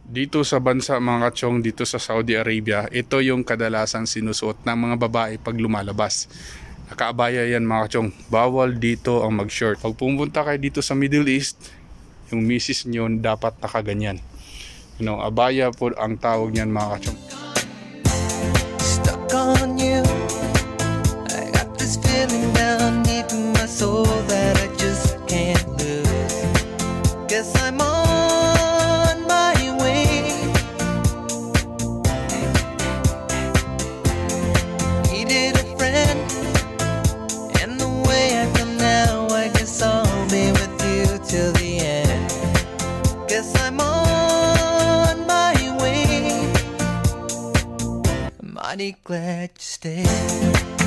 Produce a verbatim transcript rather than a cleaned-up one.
Dito sa bansa mga kachong, dito sa Saudi Arabia, ito yung kadalasan sinusuot ng mga babae pag lumalabas. Nakaabaya yan mga kachong. Bawal dito ang mag-short. Pag pumunta kayo dito sa Middle East, yung misis nyo dapat nakaganyan. You know, abaya po ang tawag niyan mga kachong. Stuck on you. I got this feeling down deep in my soul that I just can't lose. Guess I'm on my way. Needed a friend, and the way I feel now, I guess I'll be with you till the end. Guess I'm on my way. I'm mighty glad you stayed.